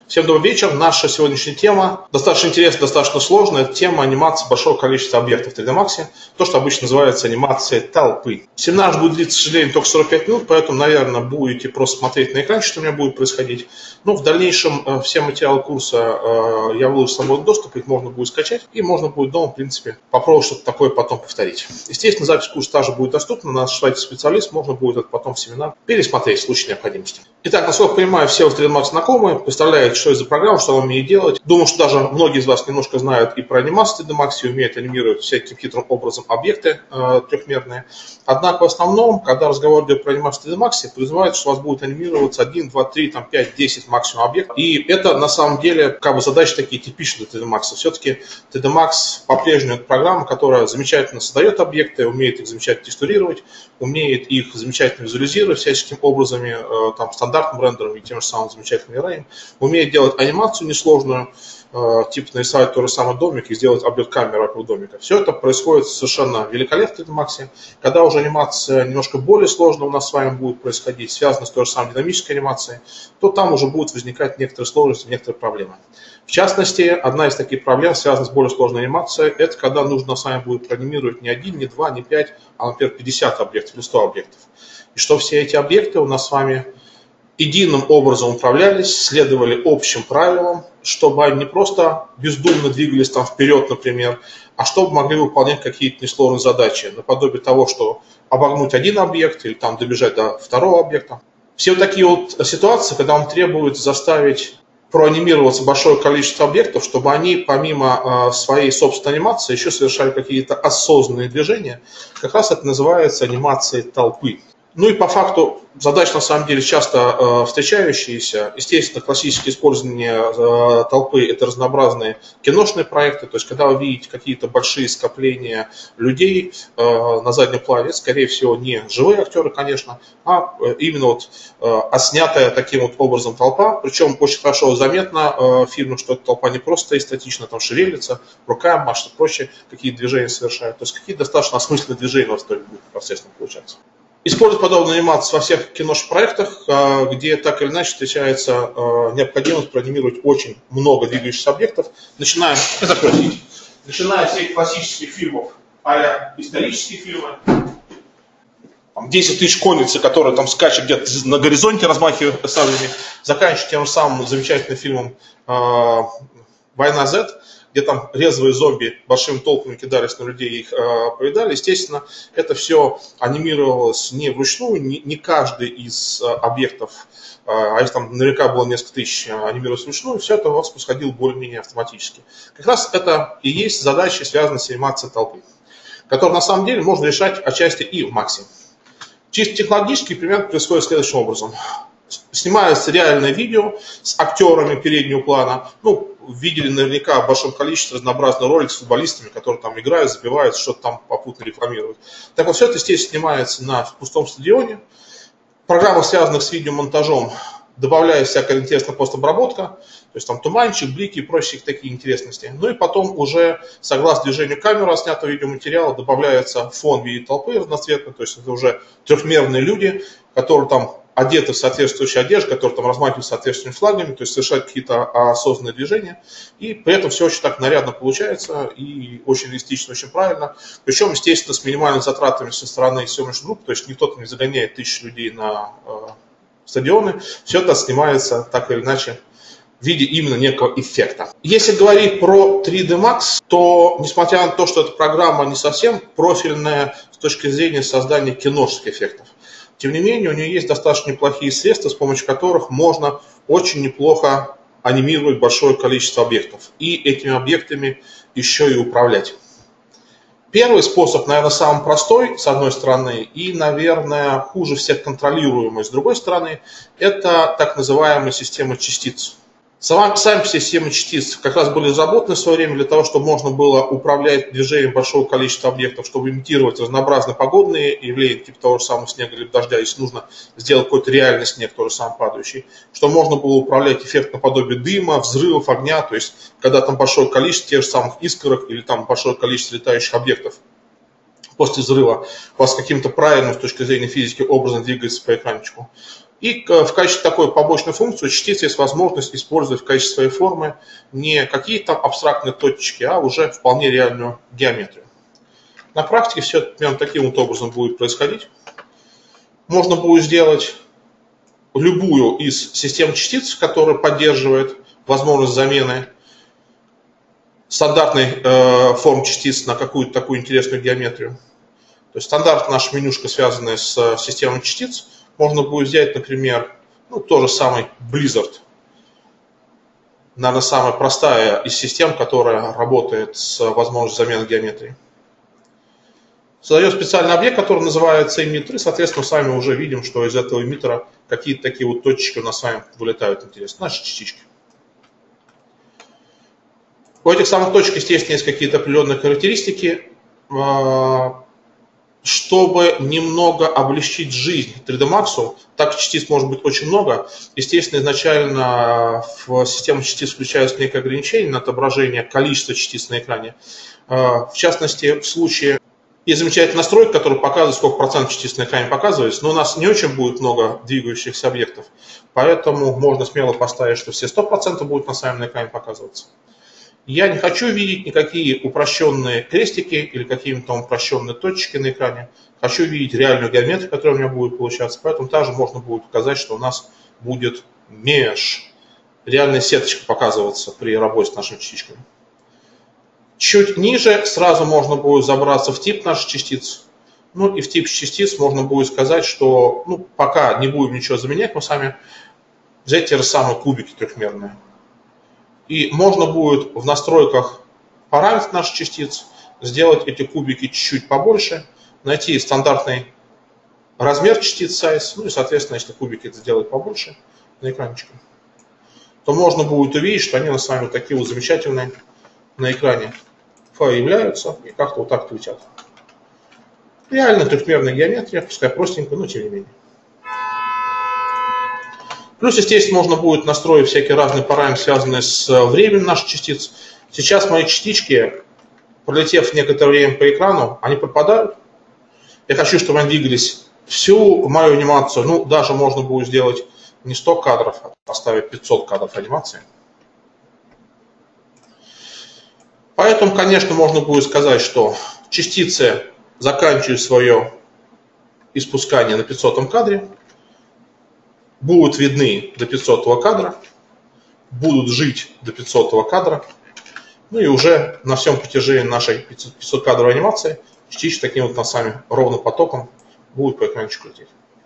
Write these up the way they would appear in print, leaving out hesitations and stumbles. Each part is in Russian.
Всем добрый вечер. Наша сегодняшняя тема достаточно интересная, достаточно сложная. Это тема анимации большого количества объектов в 3D Max. То, что обычно называется анимацией толпы. Семинар будет длиться, к сожалению, только 45 минут, поэтому, наверное, будете просто смотреть на экран, что у меня будет происходить. Но в дальнейшем все материалы курса я выложу в свободный доступ, их можно будет скачать, и можно будет дома, в принципе, попробовать что-то такое потом повторить. Естественно, запись курса также будет доступна, наш специалист, можно будет это потом в семинар пересмотреть в случае необходимости. Итак, насколько я понимаю, все в 3D Max знакомы, представляете, что это за программа, что она умеет делать. Думаю, что даже многие из вас немножко знают и про анимацию 3D Max, и умеют анимировать всяким хитрым образом объекты трехмерные. Однако в основном, когда разговор идет про анимацию 3D Max, подразумевается, что у вас будет анимироваться 1, 2, 3, 5, 10 максимум объектов. И это на самом деле задачи такие типичные для 3D Max. Все-таки 3D Max по-прежнему это программа, которая замечательно создает объекты, умеет их замечательно текстурировать, умеет их замечательно визуализировать всяческими образами, стандартным рендером и тем же самым замечательным array, умеет делать анимацию несложную, типа нарисовать тот же самый домик и сделать объект-камеру этого домика. Все это происходит совершенно великолепно в 3D Max. Когда уже анимация немножко более сложная у нас с вами будет происходить, связана с той же самой динамической анимацией, то там уже будут возникать некоторые сложности, некоторые проблемы. В частности, одна из таких проблем, связанных с более сложной анимацией, это когда нужно с вами будет проанимировать не 1, не 2, не 5, а, например, 50 объектов или 100 объектов. И что все эти объекты у нас с вами единым образом управлялись, следовали общим правилам, чтобы они не просто бездумно двигались там вперед, например, а чтобы могли выполнять какие-то несложные задачи, наподобие того, что обогнуть один объект или там добежать до второго объекта. Все вот такие вот ситуации, когда вам требуется заставить проанимироваться большое количество объектов, чтобы они помимо своей собственной анимации еще совершали какие-то осознанные движения, как раз это называется анимацией толпы. Ну и по факту задач на самом деле часто встречающиеся. Естественно, классическое использование толпы – это разнообразные киношные проекты. То есть, когда вы видите какие-то большие скопления людей на заднем плане, скорее всего, не живые актеры, конечно, а именно снятая таким вот образом толпа. Причем очень хорошо заметно в фильме, что эта толпа не просто стоит статично, там шевелится, руками машет и прочее, какие движения совершает. То есть, какие-то достаточно осмысленные движения у вас будет непосредственно получаться. Использовать подобную анимацию во всех киношных проектах, где так или иначе встречается необходимость проанимировать очень много двигающихся объектов, начиная с всех классических фильмов, а-ля исторические фильмы, 10 тысяч конницы, которые там скачут где-то на горизонте, размахивая саблями, заканчивая тем же самым замечательным фильмом «Война Z», где там резвые зомби большими толпами кидались на людей и их поедали. Естественно, это все анимировалось не вручную, не каждый из объектов, а их там наверняка было несколько тысяч, анимировалось вручную, все это у вас происходило более-менее автоматически. Как раз это и есть задачи, связанные с анимацией толпы, которые на самом деле можно решать отчасти и в Максе. Чисто технологически пример происходит следующим образом. Снимается реальное видео с актерами переднего плана. Видели наверняка в большом количестве разнообразных роликов с футболистами, которые там играют, забивают, что-то там попутно рекламируют. Так вот, все это, естественно, снимается на пустом стадионе. В программах, связанных с видеомонтажом, добавляется всякая интересная постобработка, то есть там туманчик, блики и прочие такие интересности. Ну и потом уже, согласно движению камеры, снятого видеоматериала, добавляется фон в виде толпы разноцветный, то есть это уже трехмерные люди, которые там одеты в соответствующую одежду, которые там размахивают соответствующими флагами, то есть совершают какие-то осознанные движения. И при этом все очень так нарядно получается и очень реалистично, очень правильно. Причем, естественно, с минимальными затратами со стороны съемочной группы, то есть никто там не загоняет тысячи людей на стадионы. Все это снимается так или иначе в виде именно некого эффекта. Если говорить про 3D Max, то, несмотря на то, что эта программа не совсем профильная с точки зрения создания киношных эффектов, тем не менее, у нее есть достаточно неплохие средства, с помощью которых можно очень неплохо анимировать большое количество объектов. И этими объектами еще и управлять. Первый способ, наверное, самый простой, с одной стороны, и, наверное, хуже всех контролируемый, с другой стороны, это так называемая система частиц. Сами системы частиц как раз были разработаны в свое время для того, чтобы можно было управлять движением большого количества объектов, чтобы имитировать разнообразные погодные явления, типа того же самого снега или дождя, если нужно сделать какой-то реальный снег, тоже сам падающий, что можно было управлять эффект наподобие дыма, взрывов, огня, то есть когда там большое количество тех же самых искорок или там большое количество летающих объектов после взрыва у вас каким-то правильным с точки зрения физики образом двигается по экранчику. И в качестве такой побочной функции у частицы есть возможность использовать в качестве своей формы не какие-то абстрактные точки, а уже вполне реальную геометрию. На практике все прям таким вот образом будет происходить. Можно будет сделать любую из систем частиц, которая поддерживает возможность замены стандартной формы частиц на какую-то такую интересную геометрию. То есть стандартная наша менюшка, связанная с системой частиц, можно будет взять, например, то же самый Blizzard. Наверное, самая простая из систем, которая работает с возможностью замены геометрии. Создает специальный объект, который называется эмиттер, и, соответственно, сами уже видим, что из этого эмиттера какие-то такие вот точечки у нас с вами вылетают, интересно, наши частички. У этих самых точек, естественно, есть какие-то определенные характеристики. Чтобы немного облегчить жизнь 3D Max, так частиц может быть очень много. Естественно, изначально в систему частиц включается некое ограничение на отображение количества частиц на экране. В частности, в случае есть замечательная настройка, которая показывает, сколько процентов частиц на экране показывается, но у нас не очень будет много двигающихся объектов, поэтому можно смело поставить, что все 100% будут на самом экране показываться. Я не хочу видеть никакие упрощенные крестики или какие-то упрощенные точки на экране. Хочу видеть реальную геометрию, которая у меня будет получаться. Поэтому также можно будет указать, что у нас будет меж, реальная сеточка показываться при работе с нашими частичками. Чуть ниже сразу можно будет забраться в тип наших частиц. Ну и в тип частиц можно будет сказать, что пока не будем ничего заменять, мы сами взять те же самые кубики трехмерные. И можно будет в настройках параметров наших частиц сделать эти кубики чуть-чуть побольше, найти стандартный размер частиц size, и, соответственно, если кубики это сделать побольше на экранчике, то можно будет увидеть, что они с вами вот такие вот замечательные на экране появляются и как-то вот так летят. Реально трехмерная геометрия, пускай простенькая, но тем не менее. Плюс, естественно, можно будет настроить всякие разные параметры, связанные с временем наших частиц. Сейчас мои частички, пролетев некоторое время по экрану, они пропадают. Я хочу, чтобы они двигались всю мою анимацию. Даже можно будет сделать не 100 кадров, а поставить 500 кадров анимации. Поэтому, конечно, можно будет сказать, что частицы заканчивают свое испускание на 500 кадре, будут видны до 500 кадра, будут жить до 500 кадра, и уже на всем протяжении нашей 500 кадровой анимации частички таким вот носами ровным потоком будут по экранчику лететь.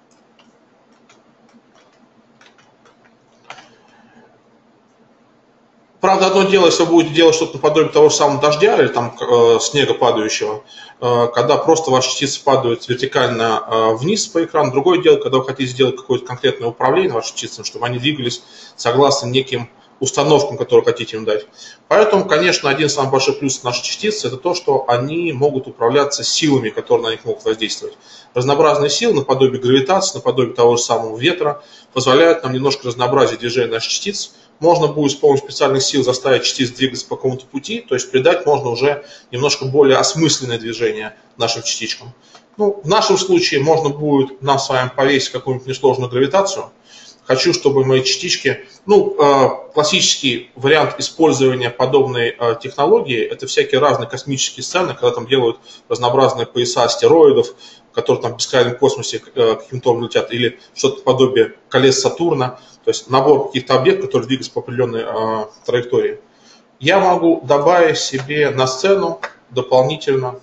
Правда, одно дело, если вы будете делать что-то наподобие того же самого дождя или там снега падающего, когда просто ваши частицы падают вертикально вниз по экрану. Другое дело, когда вы хотите сделать какое-то конкретное управление вашим частицам, чтобы они двигались согласно неким установкам, которые хотите им дать. Поэтому, конечно, один самый большой плюс наших частиц – это то, что они могут управляться силами, которые на них могут воздействовать. Разнообразные силы, наподобие гравитации, наподобие того же самого ветра, позволяют нам немножко разнообразить движение наших частиц. Можно будет с помощью специальных сил заставить частиц двигаться по какому-то пути, то есть придать можно уже немножко более осмысленное движение нашим частичкам. В нашем случае можно будет нам с вами повесить какую-нибудь несложную гравитацию. Хочу, чтобы мои частички, классический вариант использования подобной технологии, это всякие разные космические сцены, когда там делают разнообразные пояса астероидов, которые там в бескрайнем космосе каким-то образом летят, или что-то подобие колес Сатурна, то есть набор каких-то объектов, которые двигаются по определенной траектории. Я могу добавить себе на сцену дополнительно,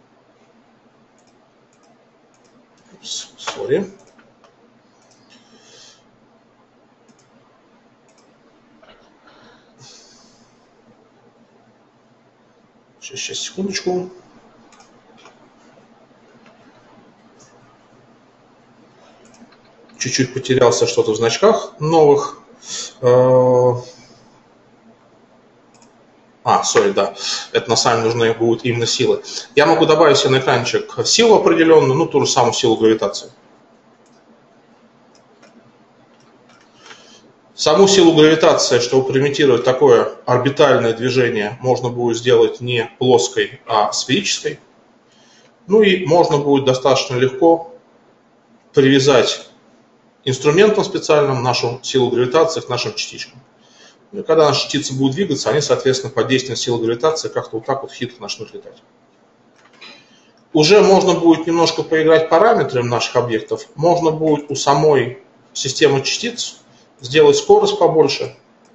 Сейчас, секундочку. Чуть-чуть потерялся что-то в значках новых. Да. Это на самом деле нужны будут именно силы. Я могу добавить себе на экранчик силу определенную, ту же самую силу гравитации. Саму силу гравитации, чтобы примитировать такое орбитальное движение, можно будет сделать не плоской, а сферической. И можно будет достаточно легко привязать инструментом специальным, нашу силу гравитации к нашим частичкам. И когда наши частицы будут двигаться, они, соответственно, под действием силы гравитации как-то вот так вот хитро начнут летать. Уже можно будет немножко поиграть параметрами наших объектов. Можно будет у самой системы частиц сделать скорость побольше.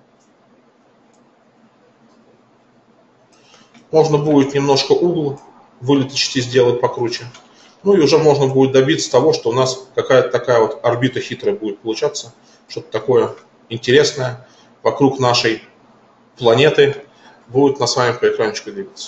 Можно будет немножко угол вылета частиц сделать покруче. Ну и уже можно будет добиться того, что у нас какая-то такая вот орбита хитрая будет получаться. Что-то такое интересное вокруг нашей планеты будет на с вами по экранчику двигаться.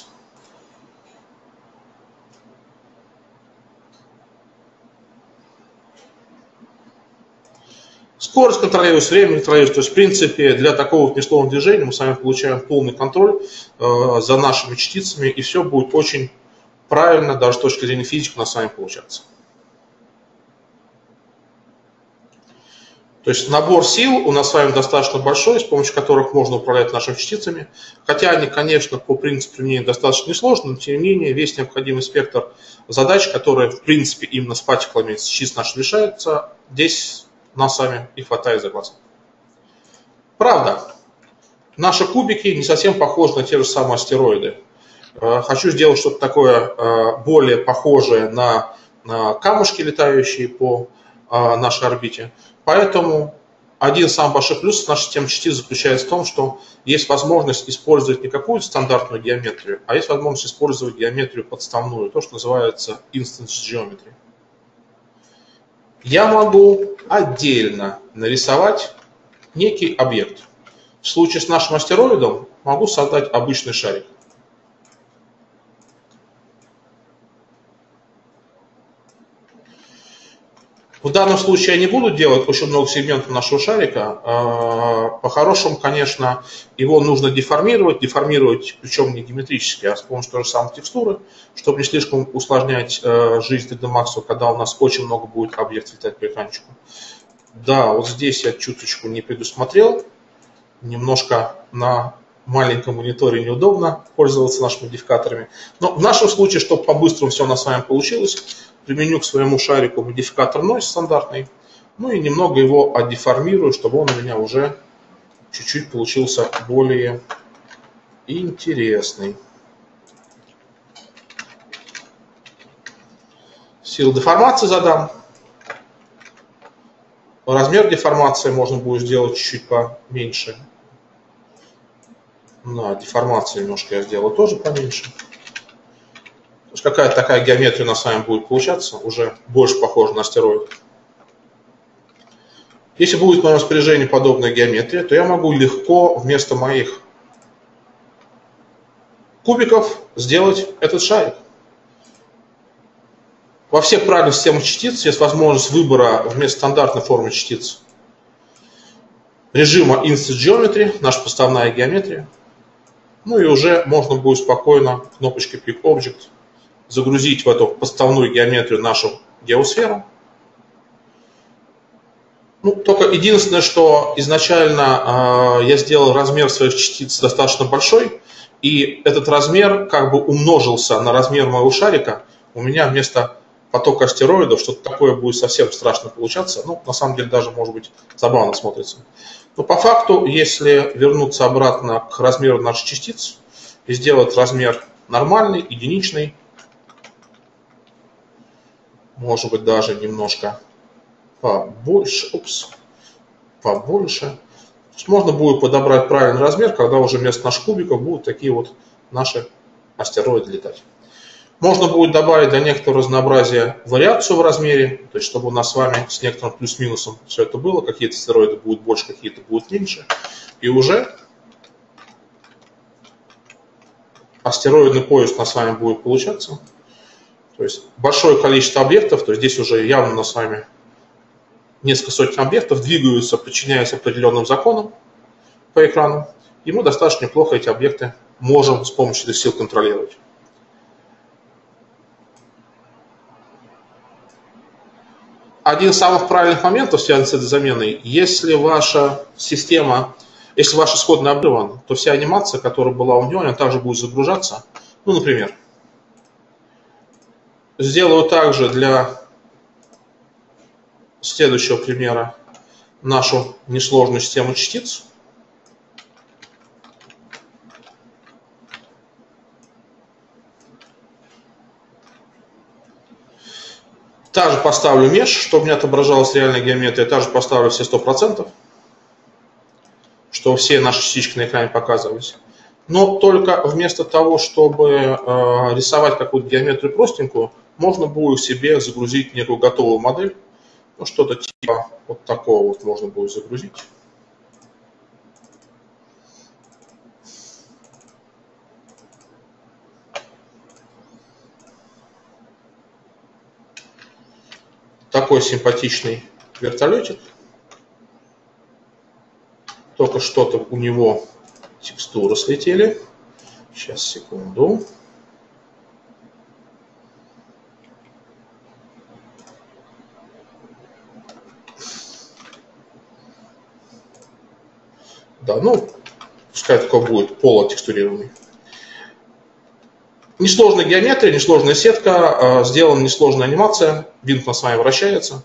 Скорость контролируется, время контролируется. То есть, в принципе, для такого внесловного движения мы с вами получаем полный контроль за нашими частицами, и все будет очень правильно, даже с точки зрения физики, у нас с вами получаться. То есть набор сил у нас с вами достаточно большой, с помощью которых можно управлять нашими частицами. Хотя они, конечно, по принципу применения достаточно несложны, но тем не менее весь необходимый спектр задач, которые, в принципе, именно с партиклами с частиц наших решаются, здесь нас с вами и хватает за глаз. Правда, наши кубики не совсем похожи на те же самые астероиды. Хочу сделать что-то такое более похожее на камушки, летающие по нашей орбите. Поэтому один из самых больших плюсов нашей системы частиц заключается в том, что есть возможность использовать не какую-то стандартную геометрию, а есть возможность использовать геометрию подставную, то, что называется instance geometry. Я могу отдельно нарисовать некий объект. В случае с нашим астероидом могу создать обычный шарик. В данном случае я не буду делать очень много сегментов нашего шарика. По-хорошему, конечно, его нужно деформировать причем не геометрически, а с помощью той же самой текстуры, чтобы не слишком усложнять жизнь 3D Max, когда у нас очень много будет объектов летать по экранчику. Да, вот здесь я чуточку не предусмотрел, немножко на маленьком мониторе неудобно пользоваться нашими модификаторами. Но в нашем случае, чтобы по-быстрому все у нас с вами получилось, применю к своему шарику модификатор Noise стандартный, ну и немного его отдеформирую, чтобы он у меня уже чуть-чуть получился более интересный. Силу деформации задам. Размер деформации можно будет сделать чуть-чуть поменьше. На деформацию немножко я сделаю тоже поменьше. То есть какая-то такая геометрия у нас с вами будет получаться, уже больше похожа на астероид. Если будет в моем распоряжении подобная геометрия, то я могу легко вместо моих кубиков сделать этот шарик. Во всех правильных системах частиц есть возможность выбора вместо стандартной формы частиц режима Instance Geometry, наша подставная геометрия. Ну и уже можно будет спокойно кнопочкой Pick Object загрузить в эту подставную геометрию нашу геосферу. Ну, только единственное, что изначально я сделал размер своих частиц достаточно большой, и этот размер как бы умножился на размер моего шарика. У меня вместо потока астероидов что-то такое будет совсем страшно получаться. Ну, на самом деле даже, может быть, забавно смотрится. Но по факту, если вернуться обратно к размеру наших частиц и сделать размер нормальный, единичный, может быть, даже немножко побольше, побольше. Можно будет подобрать правильный размер, когда уже вместо наших кубиков будут такие вот наши астероиды летать. Можно будет добавить для некоторого разнообразия вариацию в размере, то есть чтобы у нас с вами с некоторым плюс-минусом все это было. Какие-то астероиды будут больше, какие-то будут меньше. И уже астероидный пояс у нас с вами будет получаться. То есть большое количество объектов, то есть здесь уже явно у нас с вами несколько сотен объектов двигаются, подчиняясь определенным законам по экрану. И мы достаточно неплохо эти объекты можем с помощью этих сил контролировать. Один из самых правильных моментов, связанных с этой заменой, если ваша система, если ваш исходный обрыв, то вся анимация, которая была у него, она также будет загружаться. Ну, например, сделаю также для следующего примера нашу несложную систему частиц. Также поставлю mesh, чтобы не отображалась реальная геометрия. Также поставлю все 100%, чтобы все наши частички на экране показывались. Но только вместо того, чтобы рисовать какую-то геометрию простенькую, можно будет себе загрузить некую готовую модель. Ну, что-то типа вот такого вот можно будет загрузить. Такой симпатичный вертолетик. Только что-то у него текстуры слетели. Сейчас, секунду. Да, ну, пускай такой будет полутекстурированный. Несложная геометрия, несложная сетка, сделана несложная анимация. Винт у нас с вами вращается.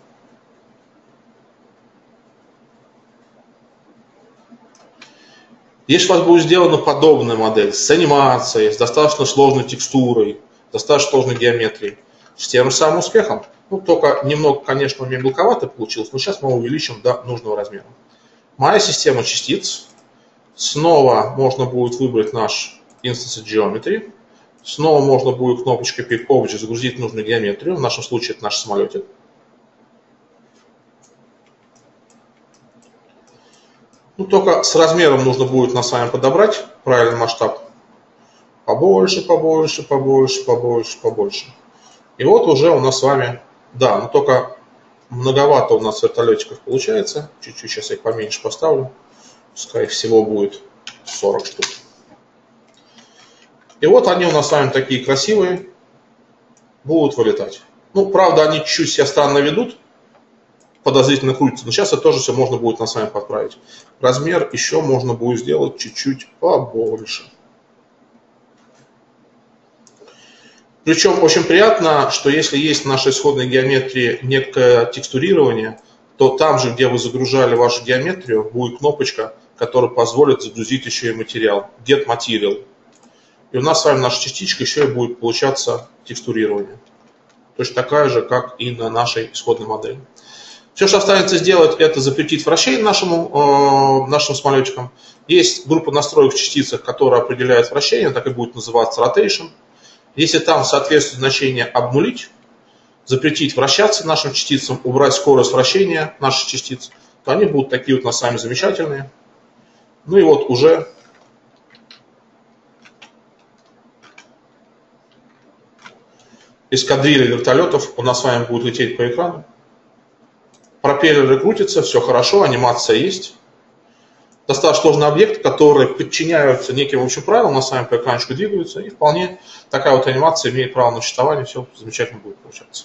Если у вас будет сделана подобная модель с анимацией, с достаточно сложной текстурой, достаточно сложной геометрией, с тем же самым успехом, ну, только немного, конечно, у меня мелковато получилось, но сейчас мы увеличим до нужного размера. Моя система частиц. Снова можно будет выбрать наш Instance Geometry. Снова можно будет кнопочкой Pick Object загрузить нужную геометрию. В нашем случае это наш самолетик. Ну, только с размером нужно будет нас с вами подобрать правильный масштаб. Побольше, побольше, побольше, побольше, побольше. И вот уже у нас с вами, да, но только многовато у нас вертолетиков получается. Чуть-чуть сейчас я их поменьше поставлю. Пускай всего будет 40 штук. И вот они у нас с вами такие красивые, будут вылетать. Ну, правда, они чуть-чуть себя странно ведут, подозрительно крутятся, но сейчас это тоже все можно будет нас с вами подправить. Размер еще можно будет сделать чуть-чуть побольше. Причем очень приятно, что если есть в нашей исходной геометрии некое текстурирование, то там же, где вы загружали вашу геометрию, будет кнопочка, которая позволит загрузить еще и материал. Get Material. И у нас с вами наша частичка еще и будет получаться текстурирование. Точно такая же, как и на нашей исходной модели. Все, что останется сделать, это запретить вращение нашим самолетикам. Есть группа настроек в частицах, которая определяет вращение, так и будет называться rotation. Если там соответствует значение обнулить, запретить вращаться нашим частицам, убрать скорость вращения наших частиц, то они будут такие вот у нас с вами замечательные. Ну и вот уже эскадрилья вертолетов у нас с вами будет лететь по экрану. Пропеллеры крутятся, все хорошо, анимация есть. Достаточно сложный объект, который подчиняются неким общим правилам, у нас с вами по экранчику двигаются, и вполне такая вот анимация имеет право на существование, все замечательно будет получаться.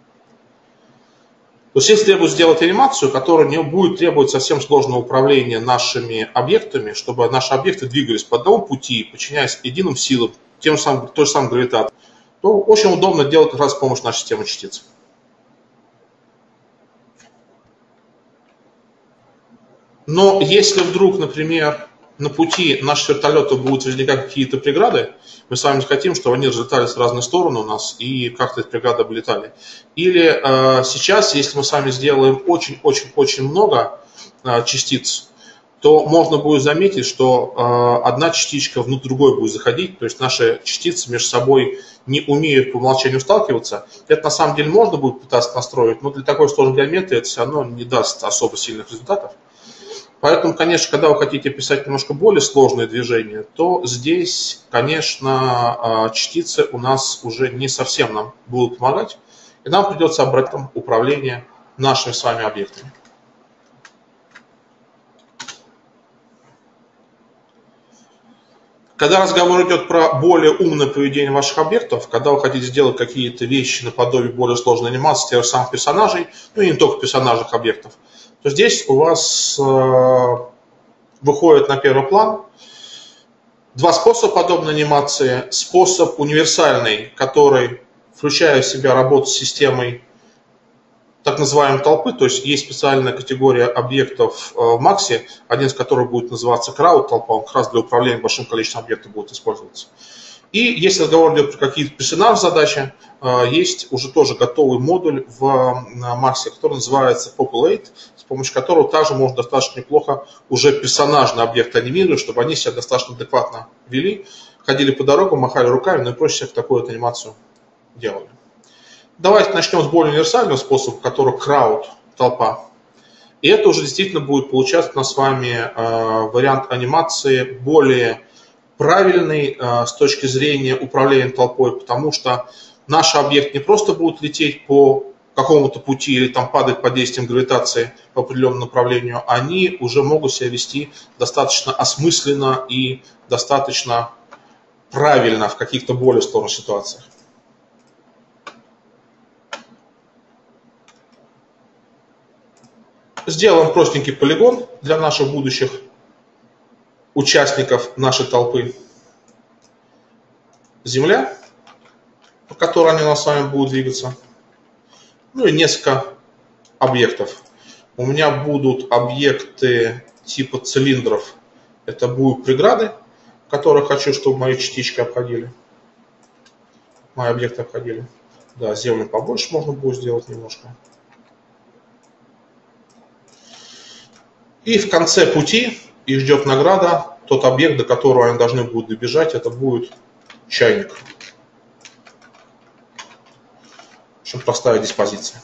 То есть если требуется сделать анимацию, которая не будет требовать совсем сложного управления нашими объектами, чтобы наши объекты двигались по одному пути, подчиняясь единым силам, той же самой гравитации, то очень удобно делать как раз с помощью нашей системы частиц. Но если вдруг, например, на пути наших вертолетов будут возникать какие-то преграды, мы с вами хотим, чтобы они разлетались в разные стороны у нас и как-то эти преграды облетали. Или сейчас, если мы с вами сделаем очень-очень-очень много частиц, то можно будет заметить, что одна частичка внутрь другой будет заходить, то есть наши частицы между собой не умеют по умолчанию сталкиваться. Это на самом деле можно будет пытаться настроить, но для такой сложной геометрии это все равно не даст особо сильных результатов. Поэтому, конечно, когда вы хотите писать немножко более сложные движения, то здесь, конечно, частицы у нас уже не совсем нам будут помогать, и нам придется брать управление нашими с вами объектами. Когда разговор идет про более умное поведение ваших объектов, когда вы хотите сделать какие-то вещи наподобие более сложной анимации тех же самых персонажей, ну и не только персонажных объектов, то здесь у вас выходит на первый план два способа подобной анимации. Способ универсальный, который включает в себя работу с системой так называемой толпы, то есть есть специальная категория объектов в Max, один из которых будет называться crowd толпа, он как раз для управления большим количеством объектов будет использоваться. И если разговор идет про какие-то персонаж-задачи, есть уже тоже готовый модуль в Max, который называется Populate, с помощью которого также можно достаточно неплохо уже персонажные объекты анимировать, чтобы они себя достаточно адекватно вели, ходили по дорогам, махали руками, ну и проще всех такую вот анимацию делали. Давайте начнем с более универсального способа, который crowd толпа. И это уже действительно будет получаться у нас с вами вариант анимации более правильный с точки зрения управления толпой, потому что наш объект не просто будет лететь по какому-то пути или там падать под действием гравитации по определенному направлению, они уже могут себя вести достаточно осмысленно и достаточно правильно в каких-то более сложных ситуациях. Сделаем простенький полигон для наших будущих участников нашей толпы. Земля, по которой они у нас с вами будут двигаться. Ну и несколько объектов. У меня будут объекты типа цилиндров. Это будут преграды, которые хочу, чтобы мои частички обходили. Мои объекты обходили. Да, землю побольше можно будет сделать немножко. И в конце пути их ждет награда. Тот объект, до которого они должны будут добежать, это будет чайник. Очень простая диспозиция.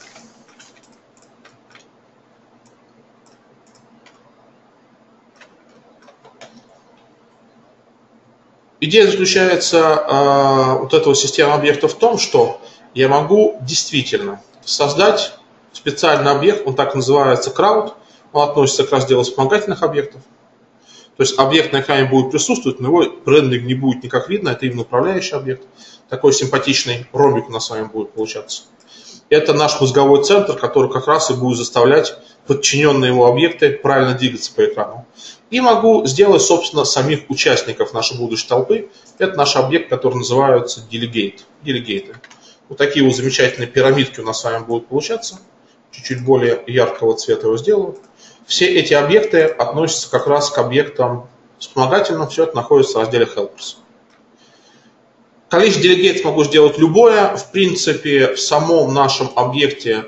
Идея заключается вот этого системы объектов в том, что я могу действительно создать специальный объект, он так называется crowd, он относится как раз к делу вспомогательных объектов. То есть объект на экране будет присутствовать, но его брендинг не будет никак видно, это именно управляющий объект. Такой симпатичный ромбик у нас с вами будет получаться. Это наш мозговой центр, который как раз и будет заставлять подчиненные ему объекты правильно двигаться по экрану. И могу сделать, собственно, самих участников нашей будущей толпы. Это наш объект, который называется делегейты. Вот такие вот замечательные пирамидки у нас с вами будут получаться. Чуть-чуть более яркого цвета его сделаю. Все эти объекты относятся как раз к объектам вспомогательным. Все это находится в разделе Helpers. Количество делегейтов могу сделать любое. В принципе, в самом нашем объекте,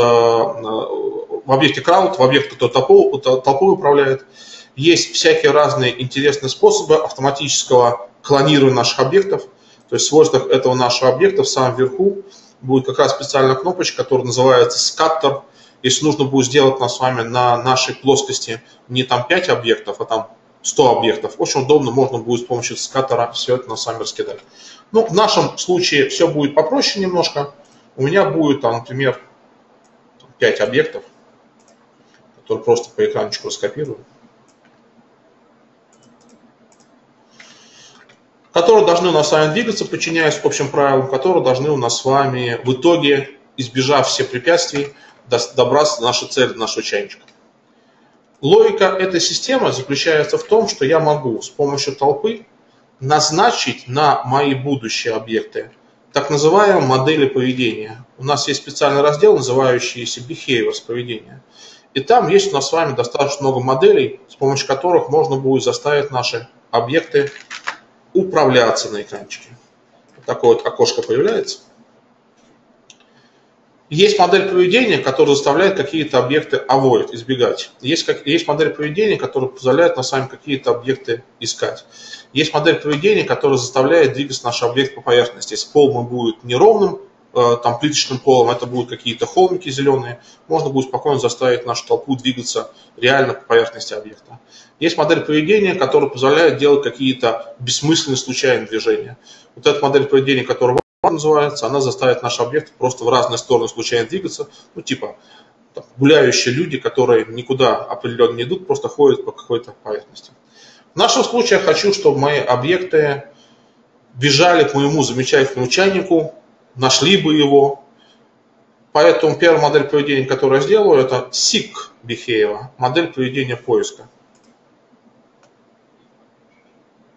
в объекте crowd, в объекте, который толпой управляет, есть всякие разные интересные способы автоматического клонирования наших объектов. То есть в свойствах этого нашего объекта в самом верху будет как раз специальная кнопочка, которая называется scatter. Если нужно будет сделать нас с вами на нашей плоскости не там 5 объектов, а там 100 объектов, очень удобно, можно будет с помощью скаттера все это нас с вами раскидать. Ну, в нашем случае все будет попроще немножко. У меня будет, там, например, 5 объектов, которые просто по экранчику раскопирую, которые должны у нас с вами двигаться, подчиняясь общим правилам, которые должны у нас с вами в итоге, избежав всех препятствий, добраться до нашей цели, до нашего чайничка. Логика этой системы заключается в том, что я могу с помощью толпы назначить на мои будущие объекты так называемые модели поведения. У нас есть специальный раздел, называющийся Behaviors поведения. И там есть у нас с вами достаточно много моделей, с помощью которых можно будет заставить наши объекты управляться на экранчике. Вот такое вот окошко появляется. Есть модель поведения, которая заставляет какие-то объекты avoid, избегать. Есть модель поведения, которая позволяет нам с вами какие-то объекты искать. Есть модель поведения, которая заставляет двигаться наш объект по поверхности. Если пол будет неровным, там плиточным полом, это будут какие-то холмики зеленые, можно будет спокойно заставить нашу толпу двигаться реально по поверхности объекта. Есть модель поведения, которая позволяет делать какие-то бессмысленные случайные движения. Вот эта модель поведения, которая называется, она заставит наш объект просто в разные стороны случайно двигаться, ну типа там, гуляющие люди, которые никуда определенно не идут, просто ходят по какой-то поверхности. В нашем случае я хочу, чтобы мои объекты бежали к моему замечательному чайнику, нашли бы его. Поэтому первая модель поведения, которую я сделаю, это Seek Behavior, модель поведения поиска.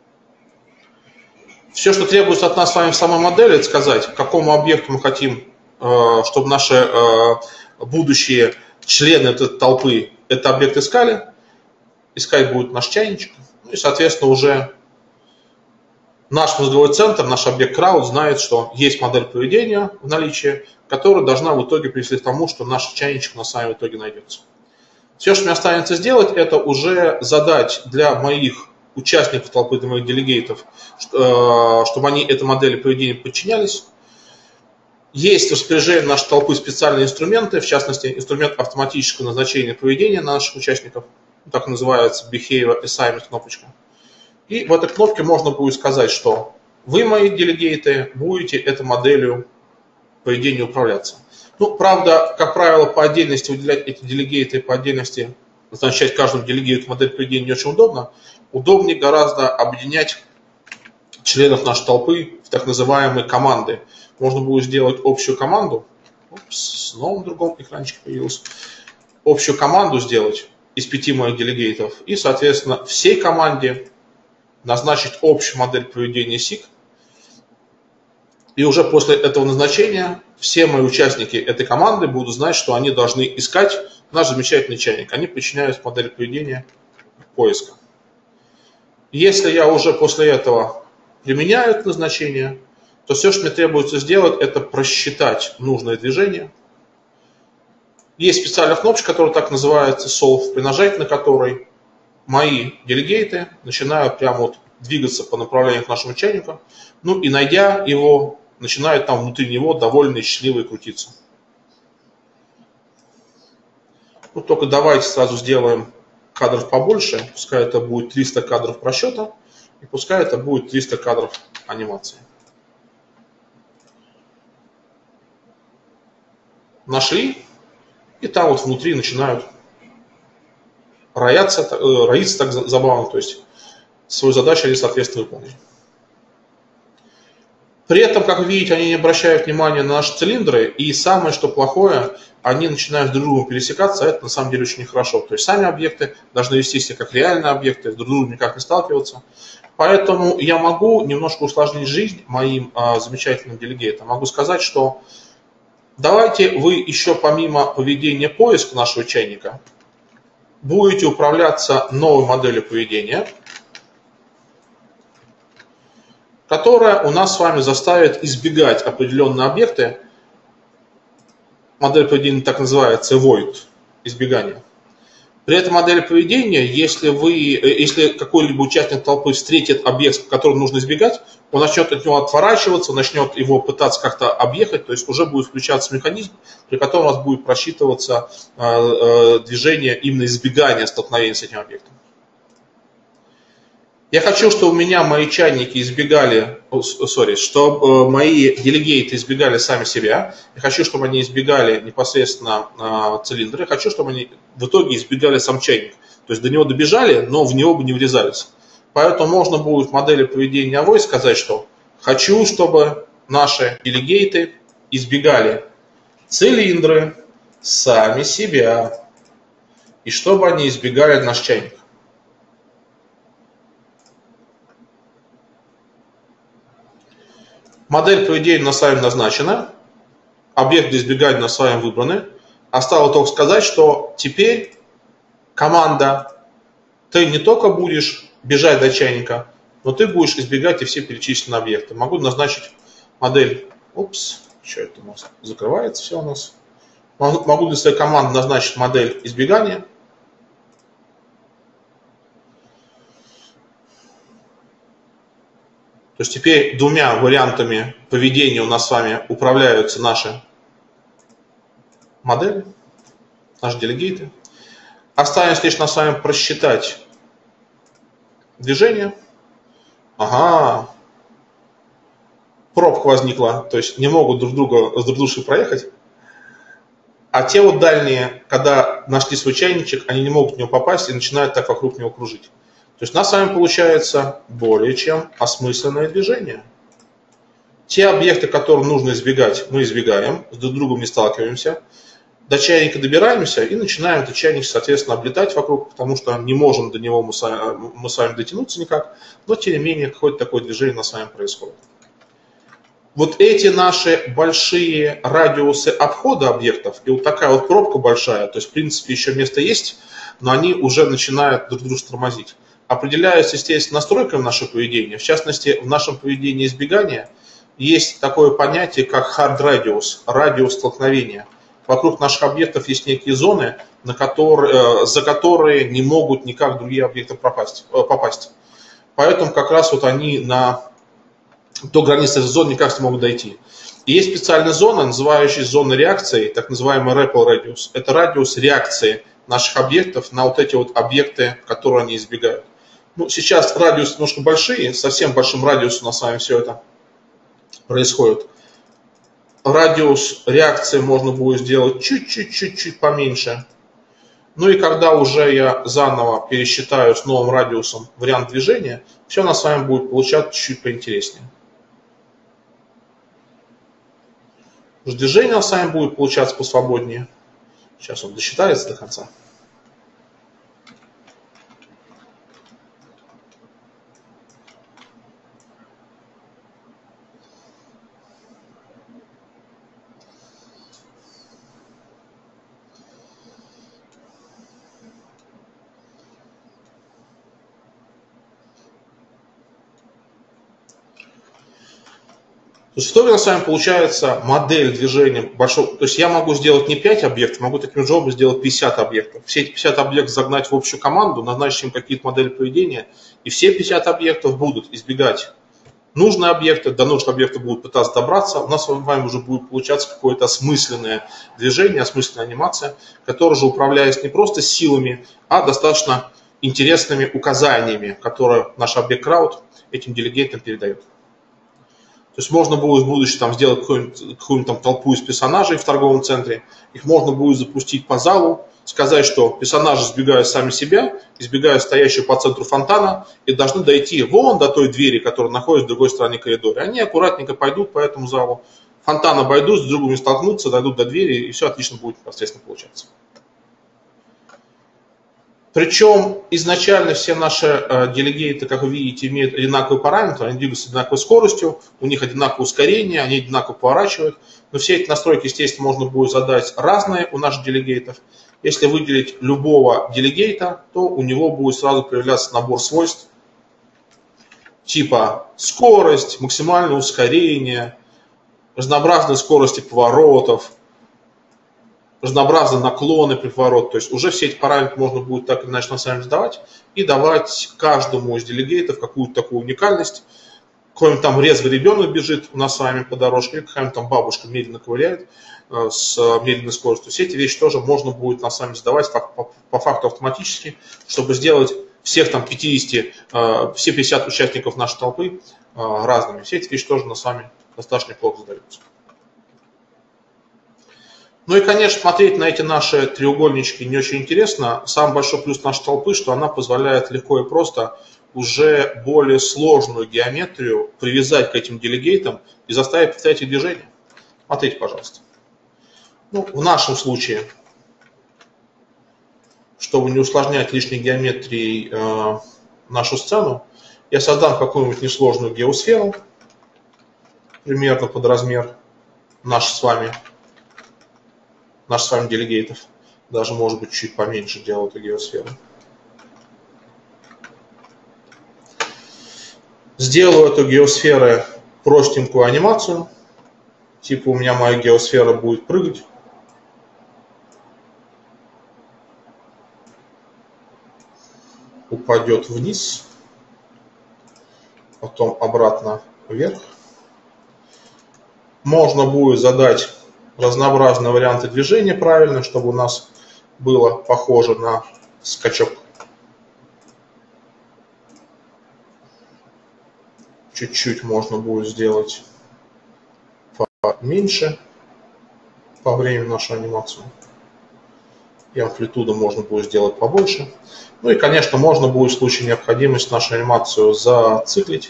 Все, что требуется от нас с вами в самой модели, это сказать, к какому объекту мы хотим чтобы наши будущие члены этой толпы этот объект искали. Искать будет наш чайничек. Ну и, соответственно, уже наш мозговой центр, наш объект крауд знает, что есть модель поведения в наличии, которая должна в итоге привести к тому, что наш чайничек на самом итоге найдется. Все, что мне останется сделать, это уже задать для моих участников толпы, для моих делегейтов, чтобы они этой модели поведения подчинялись. Есть в распоряжении нашей толпы специальные инструменты, в частности, инструмент автоматического назначения поведения наших участников, так называется Behavior Assignment кнопочка. И в этой кнопке можно будет сказать, что вы, мои делегейты, будете этой моделью поведения управляться. Ну, правда, как правило, по отдельности выделять эти делегейты, по отдельности назначать каждому делегейту модель поведения не очень удобно. Удобнее гораздо объединять членов нашей толпы в так называемые команды. Можно будет сделать общую команду. Снова на другом экранчике появилось. Общую команду сделать из 5 моих делегейтов. И, соответственно, всей команде назначить общую модель поведения SIG. И уже после этого назначения все мои участники этой команды будут знать, что они должны искать наш замечательный чайник. Они подчиняются модели поведения поиска. Если я уже после этого применяю это назначение, то все, что мне требуется сделать, это просчитать нужное движение. Есть специальная кнопочка, которая так называется Solve, при нажатии на которой мои делегейты начинают прямо вот двигаться по направлению к нашему чайнику. Ну и найдя его, начинают там внутри него довольно счастливые крутиться. Ну, только давайте сразу сделаем кадров побольше. Пускай это будет 300 кадров просчета, и пускай это будет 300 кадров анимации. Нашли, и там вот внутри начинают роиться так забавно, то есть свою задачу они, соответственно, выполнили. При этом, как вы видите, они не обращают внимания на наши цилиндры, и самое, что плохое, они начинают друг с другом пересекаться, а это на самом деле очень нехорошо. То есть сами объекты должны вести себя как реальные объекты, друг с другом никак не сталкиваться. Поэтому я могу немножко усложнить жизнь моим замечательным делегейтам. Могу сказать, что давайте вы еще помимо поведения поиска нашего чайника будете управляться новой моделью поведения, которая у нас с вами заставит избегать определенные объекты. Модель поведения так называется Avoid, избегание. При этой модели поведения, если какой-либо участник толпы встретит объект, который нужно избегать, он начнет от него отворачиваться, начнет его пытаться как-то объехать, то есть уже будет включаться механизм, при котором у нас будет просчитываться движение именно избегания столкновения с этим объектом. Я хочу, чтобы у меня мои чайники избегали, чтобы мои делегейты избегали сами себя. Я хочу, чтобы они избегали непосредственно цилиндры. Я хочу, чтобы они в итоге избегали сам чайник. То есть до него добежали, но в него бы не врезались. Поэтому можно будет в модели поведения Avoid сказать, что хочу, чтобы наши делегейты избегали цилиндры, сами себя. И чтобы они избегали наш чайник. Модель поведения на вами назначена, объект для избегания на вами выбраны. Осталось только сказать, что теперь команда, ты не только будешь бежать до чайника, но ты будешь избегать и все перечисленные объекты. Могу назначить модель, что это у нас закрывается все у нас. Могу для своей команды назначить модель избегания. То есть теперь двумя вариантами поведения у нас с вами управляются наши модели, наши делегейты. Осталось лишь с вами просчитать движение. Ага, пробка возникла, то есть не могут друг друга с друг дружкой проехать. А те вот дальние, когда нашли свой чайничек, они не могут в него попасть и начинают так вокруг него кружить. То есть у нас с вами получается более чем осмысленное движение. Те объекты, которые нужно избегать, мы избегаем, с друг другом не сталкиваемся. До чайника добираемся и начинаем этот чайник, соответственно, облетать вокруг, потому что не можем до него мы с вами дотянуться никак. Но, тем не менее, какое-то такое движение у нас с вами происходит. Вот эти наши большие радиусы обхода объектов, и вот такая вот пробка большая, то есть в принципе еще место есть, но они уже начинают друг друга тормозить. Определяются, естественно, настройками нашего поведения. В частности, в нашем поведении избегания есть такое понятие, как hard radius, радиус столкновения. Вокруг наших объектов есть некие зоны, за которые не могут никак другие объекты попасть. Поэтому как раз вот они до границы этих зон никак не могут дойти. И есть специальная зона, называющаяся зоной реакции, так называемый repel radius. Это радиус реакции наших объектов на вот эти вот объекты, которые они избегают. Ну, сейчас радиусы немножко большие, совсем большим радиусом у нас с вами все это происходит. Радиус реакции можно будет сделать чуть-чуть поменьше. Ну и когда уже я заново пересчитаю с новым радиусом вариант движения, все у нас с вами будет получаться чуть-чуть поинтереснее. Движение у нас с вами будет получаться посвободнее. Сейчас он досчитается до конца. То есть в итоге у нас с вами получается модель движения большого. То есть я могу сделать не 5 объектов, могу таким же образом сделать 50 объектов. Все эти 50 объектов загнать в общую команду, назначить им какие-то модели поведения, и все 50 объектов будут избегать нужные объекты, до нужных объектов будут пытаться добраться. У нас с вами уже будет получаться какое-то осмысленное движение, осмысленная анимация, которая же управляется не просто силами, а достаточно интересными указаниями, которые наш объект крауд этим делегейтам передает. То есть можно будет в будущем там сделать какую-нибудь там толпу из персонажей в торговом центре. Их можно будет запустить по залу, сказать, что персонажи избегают сами себя, избегают стоящего по центру фонтана и должны дойти вон до той двери, которая находится в другой стороне коридора. Они аккуратненько пойдут по этому залу, фонтан обойдут, с другими столкнутся, дойдут до двери, и все отлично будет непосредственно получаться. Причем изначально все наши делегейты, как вы видите, имеют одинаковые параметры, они двигаются с одинаковой скоростью, у них одинаковое ускорение, они одинаково поворачивают. Но все эти настройки, естественно, можно будет задать разные у наших делегейтов. Если выделить любого делегейта, то у него будет сразу появляться набор свойств типа скорость, максимальное ускорение, разнообразные скорости поворотов, разнообразные наклоны при поворот. То есть уже все эти параметры можно будет так или иначе на самом сдавать и давать каждому из делегейтов какую-то такую уникальность. Какой-нибудь там резвый ребенок бежит у нас с вами по дорожке, или какая-нибудь там бабушка медленно ковыряет с медленной скоростью. Все эти вещи тоже можно будет на самом сдавать по факту автоматически, чтобы сделать всех там 50, все 50 участников нашей толпы разными. Все эти вещи тоже на самом достаточно неплохо сдаются. Ну и, конечно, смотреть на эти наши треугольнички не очень интересно. Самый большой плюс нашей толпы, что она позволяет легко и просто уже более сложную геометрию привязать к этим делегейтам и заставить повторять их движения. Смотрите, пожалуйста. Ну, в нашем случае, чтобы не усложнять лишней геометрией нашу сцену, я создам какую-нибудь несложную геосферу, примерно под размер наших с вами делегейтов, даже может быть чуть поменьше делал эту геосферу. Сделаю эту геосферу простенькую анимацию, типа у меня моя геосфера будет прыгать. Упадет вниз, потом обратно вверх. Можно будет задать разнообразные варианты движения правильно, чтобы у нас было похоже на скачок. Чуть-чуть можно будет сделать поменьше по времени нашу анимацию. И амплитуду можно будет сделать побольше. Ну и, конечно, можно будет в случае необходимости нашу анимацию зациклить.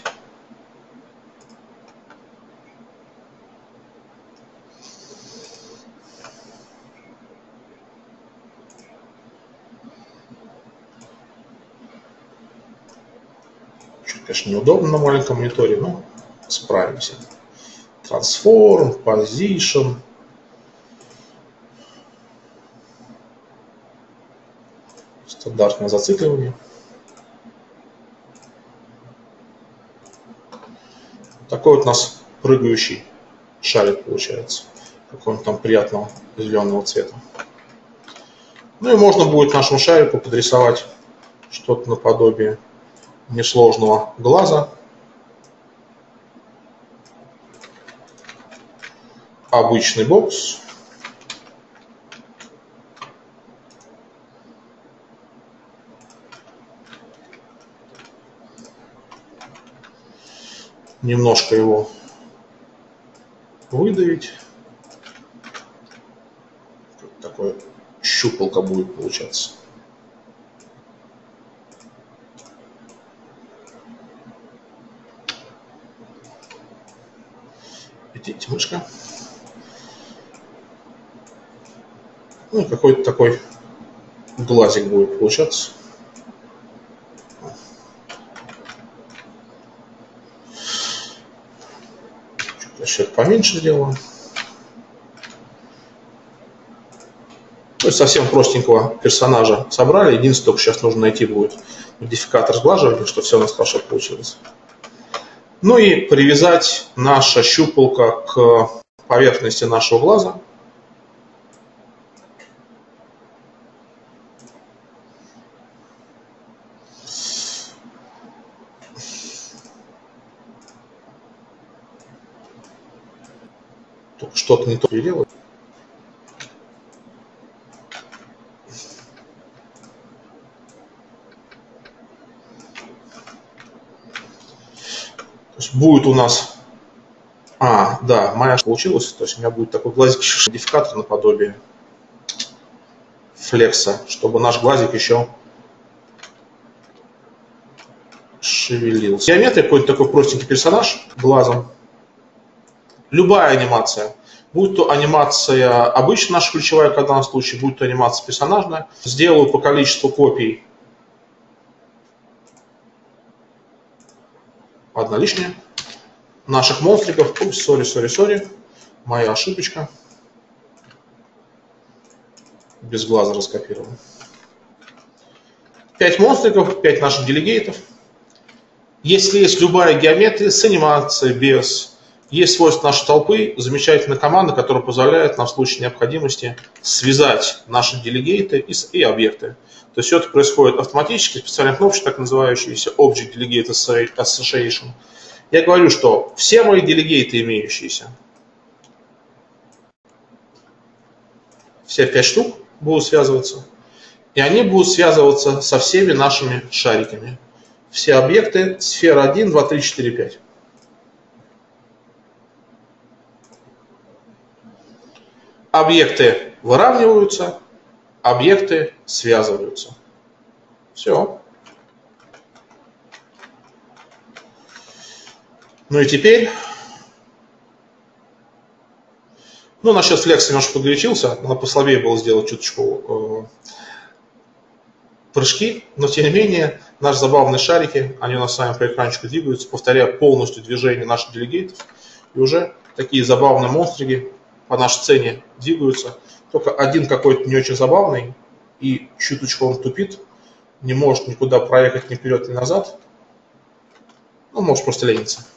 Конечно, неудобно на маленьком мониторе, но справимся. Transform, Position. Стандартное зацикливание. Такой вот у нас прыгающий шарик получается. Какого-то там приятного зеленого цвета. Ну и можно будет нашему шарику подрисовать что-то наподобие несложного глаза. Обычный бокс. Немножко его выдавить. Такое щупалка будет получаться. Видите, мышка. Ну и какой-то такой глазик будет получаться. Чуть поменьше сделаю. То есть совсем простенького персонажа собрали. Единственное, только сейчас нужно найти будет модификатор сглаживания, чтобы все у нас хорошо получилось. Ну и привязать наша щупалка к поверхности нашего глаза. Только что-то не то переделать. То есть будет у нас... да, моя получилась. То есть у меня будет такой глазик еще модификатор наподобие флекса, чтобы наш глазик еще шевелился. Геометрия, какой-то такой простенький персонаж глазом. Любая анимация, будь то анимация обычная наша ключевая в данном случае, будь то анимация персонажная, сделаю по количеству копий. Одна лишняя. Наших монстриков. Упс, сори. Моя ошибочка. Без глаза раскопировал. 5 монстриков, 5 наших делегейтов. Если есть любая геометрия с анимацией, без... Есть свойство нашей толпы, замечательная команда, которая позволяет нам в случае необходимости связать наши делегейты и объекты. То есть все это происходит автоматически, специальная кнопка, так называющаяся Object Delegate Association. Я говорю, что все мои делегейты имеющиеся, все 5 штук будут связываться, и они будут связываться со всеми нашими шариками. Все объекты сфера 1, 2, 3, 4, 5. Объекты выравниваются, объекты связываются. Все. Ну и теперь... Ну, у нас сейчас флекс немножко погорячился, надо послабее было сделать чуточку прыжки, но тем не менее наши забавные шарики, они у нас с вами по экранчику двигаются, повторяя полностью движение наших делегейтов. И уже такие забавные монстрики по нашей сцене двигаются. Только один какой-то не очень забавный, и чуточку он тупит, не может никуда проехать ни вперед, ни назад. Ну, может просто лениться.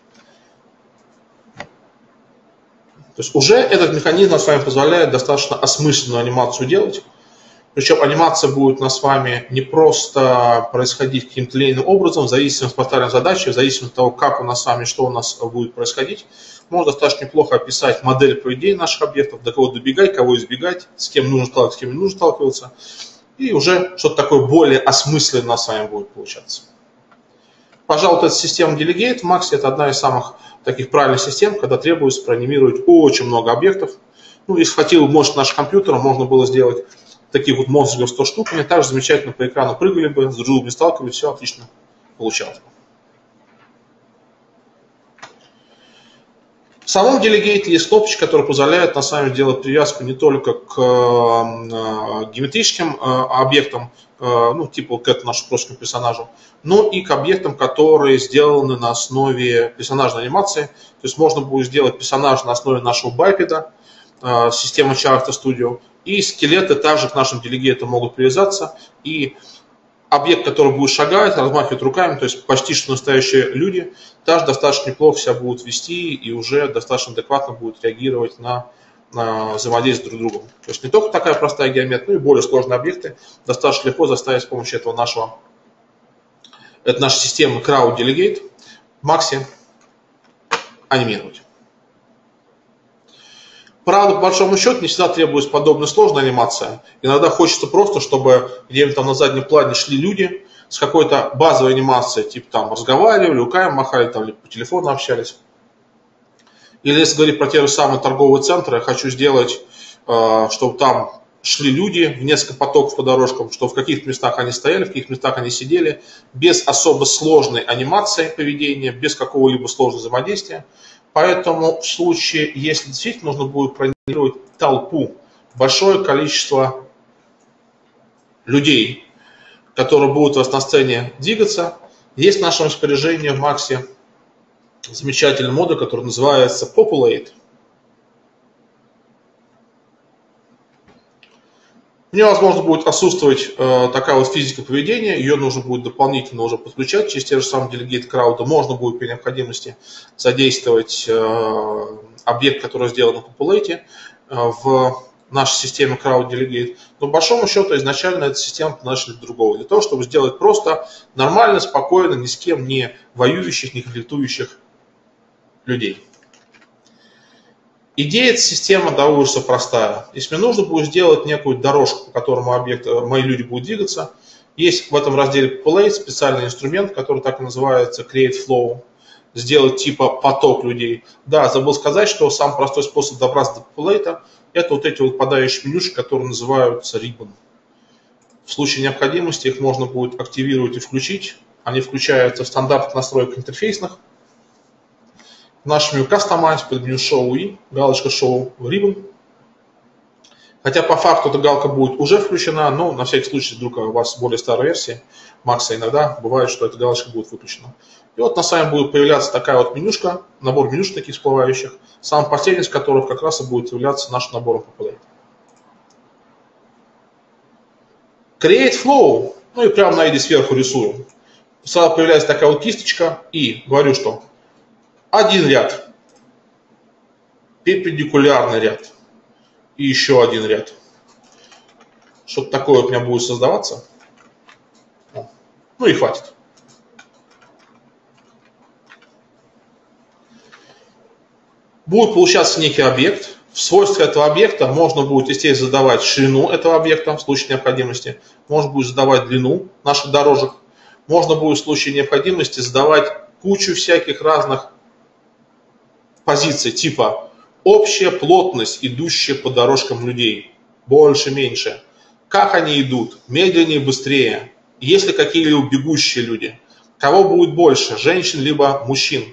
То есть уже этот механизм с вами позволяет достаточно осмысленную анимацию делать. Причем анимация будет у нас с вами не просто происходить каким-то линейным образом, в зависимости от поставленной задачи, в зависимости от того, как у нас с вами, что у нас будет происходить. Можно достаточно неплохо описать модель поведения наших объектов, до кого добегать, кого избегать, с кем нужно сталкиваться, с кем не нужно сталкиваться. И уже что-то такое более осмысленное у нас с вами будет получаться. Пожалуй, эта система Delegate в Max это одна из самых таких правильных систем, когда требуется проанимировать очень много объектов. Ну, если хватило мощности нашего компьютера, можно было сделать таких вот монстров 100 штук, они также замечательно по экрану прыгали бы, с друг другом сталкивались, все отлично получалось. самом делегейте есть кнопочка, которая позволяет на самом деле делать привязку не только к геометрическим объектам, ну, типа к этому нашему простому персонажу, но и к объектам, которые сделаны на основе персонажной анимации. То есть можно будет сделать персонаж на основе нашего байпеда, системы Character Studio, и скелеты также к нашим делегейтам могут привязаться, и объект, который будет шагать, размахивать руками, то есть почти что настоящие люди, также достаточно неплохо себя будут вести и уже достаточно адекватно будут реагировать на взаимодействие друг с другом. То есть не только такая простая геометрия, но и более сложные объекты достаточно легко заставить с помощью этого наша система Crowd Delegate в Max анимировать. Правда, по большому счету, не всегда требуется подобная сложная анимация. Иногда хочется просто, чтобы где-нибудь там на заднем плане шли люди с какой-то базовой анимацией, типа там разговаривали, руками махали, там, или по телефону общались. Или если говорить про те же самые торговые центры, я хочу сделать, чтобы там шли люди в несколько потоков по дорожкам, что в каких-то местах они стояли, в каких-то местах они сидели, без особо сложной анимации поведения, без какого-либо сложного взаимодействия. Поэтому в случае, если действительно нужно будет проанимировать толпу, большое количество людей, которые будут у вас на сцене двигаться, есть в нашем распоряжении в Максе замечательный модуль, который называется Populate. У нее, возможно, будет отсутствовать такая вот физика поведения, ее нужно будет дополнительно уже подключать через те же самые Delegate Crowd. Можно будет при необходимости задействовать объект, который сделан на Populate в нашей системе Crowd Delegate. Но по большому счету изначально эта система предназначена для другого, для того, чтобы сделать просто нормально, спокойно, ни с кем не воюющих, не конфликтующих людей. Идея этой системы довольно простая. Если мне нужно будет сделать некую дорожку, по которому мои люди будут двигаться, есть в этом разделе Populate специальный инструмент, который так и называется Create Flow, сделать типа поток людей. Да, забыл сказать, что самый простой способ добраться до Populate — это вот эти вот подающие менюшки, которые называются Ribbon. В случае необходимости их можно будет активировать и включить. Они включаются в стандартных настройках интерфейсных. В нашем меню Customize, под меню Show и галочка Show Ribbon. Хотя по факту эта галка будет уже включена, но на всякий случай, вдруг у вас более старая версия Макса, иногда бывает, что эта галочка будет выключена. И вот на сайте будет появляться такая вот менюшка, набор менюшек таких всплывающих, самый последний из которых как раз и будет являться нашим набором Populate. Create Flow, ну и прямо на виде сверху рисуем. Сразу появляется такая вот кисточка и говорю, что один ряд, перпендикулярный ряд и еще один ряд. Что-то такое у меня будет создаваться. Ну и хватит. Будет получаться некий объект. В свойстве этого объекта можно будет, естественно, задавать ширину этого объекта в случае необходимости. Можно будет задавать длину наших дорожек. Можно будет в случае необходимости задавать кучу всяких разных позиций, типа общая плотность, идущая по дорожкам людей, больше, меньше, как они идут, медленнее, быстрее, есть ли какие-либо бегущие люди, кого будет больше, женщин либо мужчин.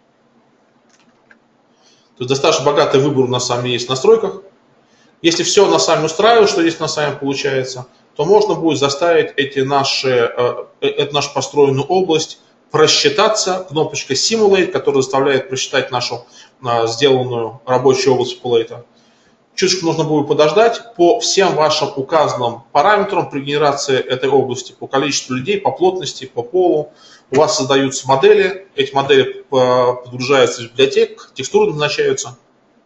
То есть достаточно богатый выбор на самом деле есть в настройках. Если все на самом устраивает, что здесь на самом получается, то можно будет заставить эту нашу построенную область просчитаться, кнопочка Simulate, которая заставляет просчитать нашу сделанную рабочую область Populate. Чуть нужно будет подождать. По всем вашим указанным параметрам при генерации этой области, по количеству людей, по плотности, по полу, у вас создаются модели. Эти модели подгружаются в библиотек, текстуры назначаются.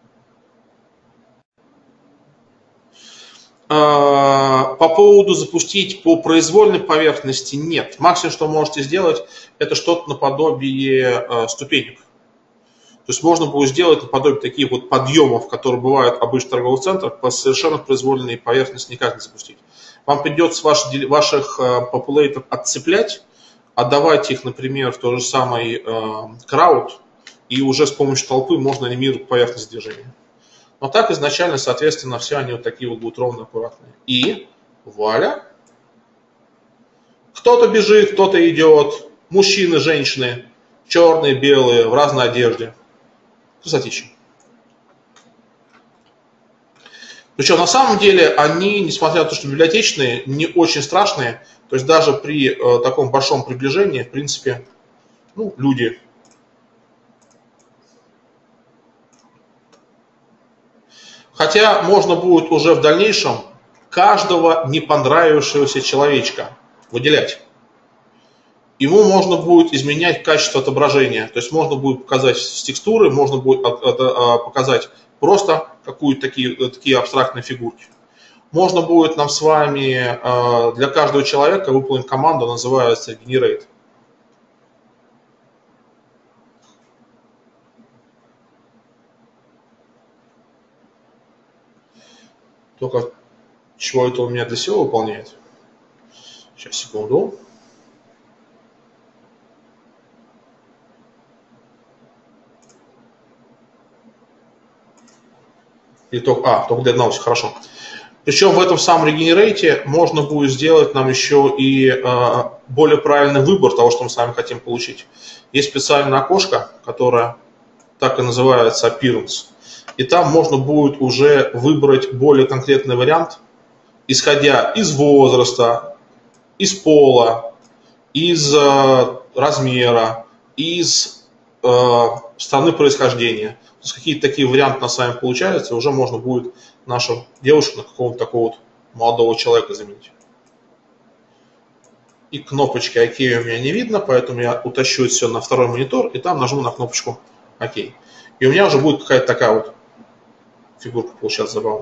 По поводу запустить по произвольной поверхности нет. Максимум, что вы можете сделать, это что-то наподобие ступенек. То есть можно будет сделать наподобие таких вот подъемов, которые бывают в обычных торговых центрах, по совершенно произвольной поверхности никак не запустить. Вам придется ваших популейтов отцеплять, отдавать их, например, в тот же самый крауд, и уже с помощью толпы можно анимировать поверхность движения. Но так изначально, соответственно, все они вот такие вот будут ровно аккуратные. И вуаля! Кто-то бежит, кто-то идет, мужчины, женщины, черные, белые, в разной одежде. Красотища. Причем на самом деле они, несмотря на то, что библиотечные, не очень страшные. То есть даже при таком большом приближении, в принципе, ну, люди. Хотя можно будет уже в дальнейшем каждого не понравившегося человечка выделять. Ему можно будет изменять качество отображения. То есть можно будет показать с текстуры, можно будет показать просто какую-то такие абстрактные фигурки. Можно будет нам с вами для каждого человека выполнить команду, называется Generate. Только чего это у меня для всего выполняет? Сейчас, секунду. Только для одного, хорошо. Причем в этом самом регенерейте можно будет сделать нам еще и более правильный выбор того, что мы с вами хотим получить. Есть специальное окошко, которое так и называется Appearance. И там можно будет уже выбрать более конкретный вариант, исходя из возраста, из пола, из размера, из страны происхождения. То есть какие-то такие варианты у нас с вами получаются, и уже можно будет нашу девушку на какого-то такого вот молодого человека заменить. И кнопочки ОК у меня не видно, поэтому я утащу это все на второй монитор, и там нажму на кнопочку ОК. И у меня уже будет какая-то такая вот фигурка получаться забавная.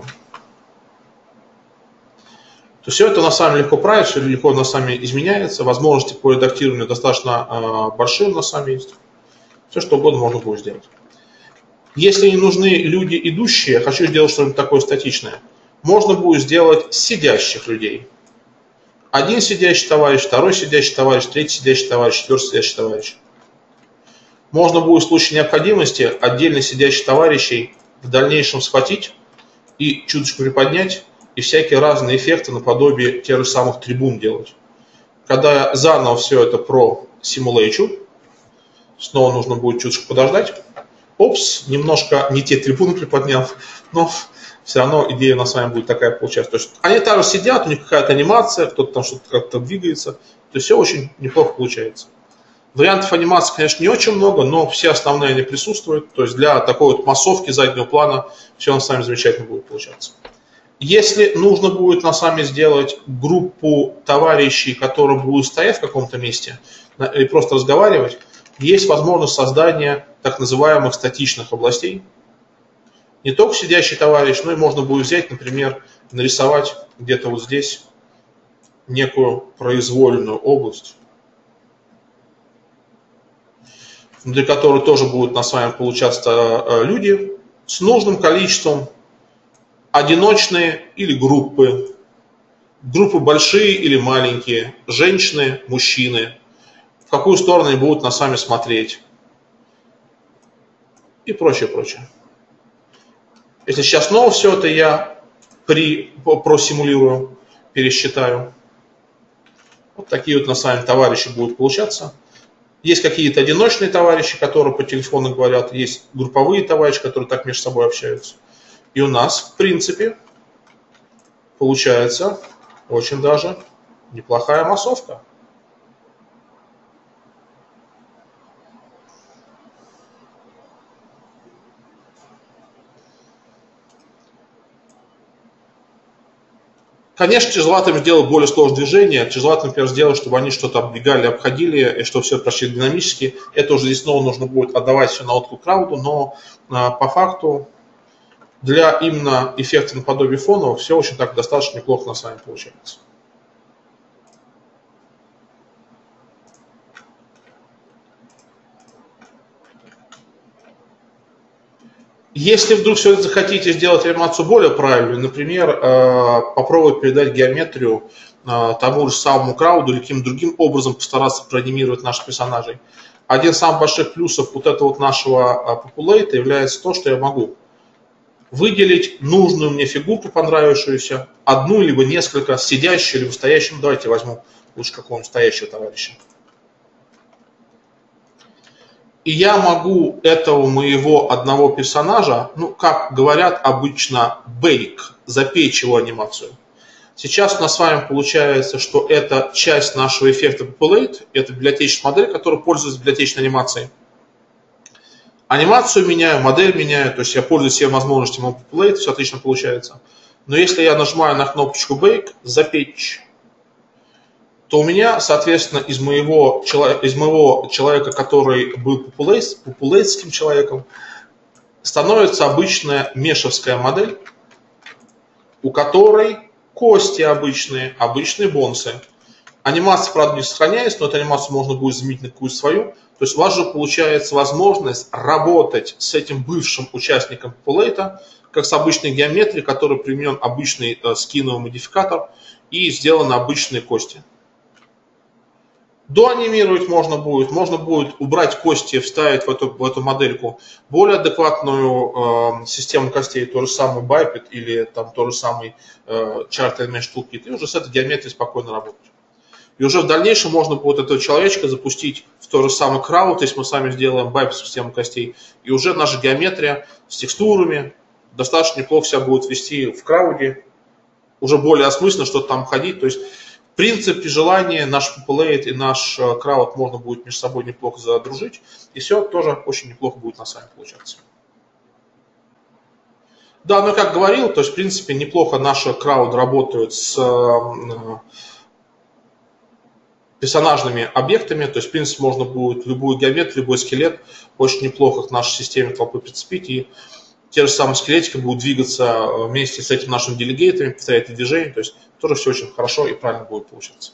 То все это на самом деле легко править, все легко на самом деле изменяется. Возможности по редактированию достаточно большие на самом деле есть. Все что угодно можно будет сделать. Если не нужны люди идущие, хочу сделать что-нибудь такое статичное, можно будет сделать сидящих людей. Один сидящий товарищ, второй сидящий товарищ, третий сидящий товарищ, четвертый сидящий товарищ. Можно будет в случае необходимости отдельно сидящих товарищей в дальнейшем схватить и чуточку приподнять, и всякие разные эффекты наподобие тех же самых трибун делать. Когда я заново все это просимулейчу, снова нужно будет чуточку подождать. Опс, немножко не те трибуны приподнял, но все равно идея у нас с вами будет такая получаться. То есть они также сидят, у них какая-то анимация, кто-то там что-то как-то двигается. То есть все очень неплохо получается. Вариантов анимации, конечно, не очень много, но все основные они присутствуют. То есть для такой вот массовки заднего плана все у нас с вами замечательно будет получаться. Если нужно будет на самом деле сделать группу товарищей, которые будут стоять в каком-то месте и просто разговаривать, есть возможность создания так называемых статичных областей. Не только сидящий товарищ, но и можно будет взять, например, нарисовать где-то вот здесь некую произвольную область, для которой тоже будут на с вами получаться люди с нужным количеством, одиночные или группы, группы большие или маленькие, женщины, мужчины, в какую сторону они будут нас с вами смотреть и прочее, прочее. Если сейчас снова все это я просимулирую, пересчитаю, вот такие вот на самом деле товарищи будут получаться. Есть какие-то одиночные товарищи, которые по телефону говорят, есть групповые товарищи, которые так между собой общаются. И у нас, в принципе, получается очень даже неплохая массовка. Конечно, тяжеловато сделать более сложные движения. Тяжеловато, например, сделать, чтобы они что-то оббегали, обходили, и чтобы все прошли динамически. Это уже здесь снова нужно будет отдавать все на откуп крауду, но по факту для именно эффекта наподобие фонового все очень так достаточно неплохо на с вами получается. Если вдруг все это захотите сделать анимацию более правильную, например, попробовать передать геометрию тому же самому крауду или каким-то другим образом постараться проанимировать наших персонажей. Один из самых больших плюсов вот этого вот нашего Populate является то, что я могу выделить нужную мне фигурку, понравившуюся, одну либо несколько, сидящую либо стоящую. Давайте возьму лучше какого-нибудь стоящего товарища. И я могу этого моего одного персонажа, ну, как говорят обычно, бейк, запечь его анимацию. Сейчас у нас с вами получается, что это часть нашего эффекта Populate, это библиотечная модель, которая пользуется библиотечной анимацией. Анимацию меняю, модель меняю, то есть я пользуюсь всеми возможностями Populate, все отлично получается. Но если я нажимаю на кнопочку Bake, запечь, то у меня, соответственно, из моего человека, который был популейским человеком, становится обычная мешевская модель, у которой кости обычные бонусы. Анимация, правда, не сохраняется, но эту анимацию можно будет заменить на какую-то свою. То есть у вас же получается возможность работать с этим бывшим участником популейта, как с обычной геометрией, который применен обычный скиновый модификатор и сделаны обычные кости. Доанимировать можно будет убрать кости, вставить в эту модельку более адекватную систему костей, тот же самый Biped или там тот же самый Character Mesh Toolkit, и уже с этой геометрией спокойно работать. И уже в дальнейшем можно будет этого человечка запустить в тот же самый крауд, если мы с вами сделаем Biped систему костей, и уже наша геометрия с текстурами достаточно неплохо себя будет вести в крауде, уже более осмысленно что-то там ходить, то есть в принципе, желание, наш Populate и наш крауд можно будет между собой неплохо задружить, и все тоже очень неплохо будет на сами получаться. Да, ну как говорил, то есть в принципе неплохо наши крауд работают с персонажными объектами, то есть в принципе можно будет любую геометрию, любой скелет очень неплохо к нашей системе толпы прицепить, и те же самые скелетики будут двигаться вместе с этим нашим делегейтами, повторять движение, то есть тоже все очень хорошо и правильно будет получаться.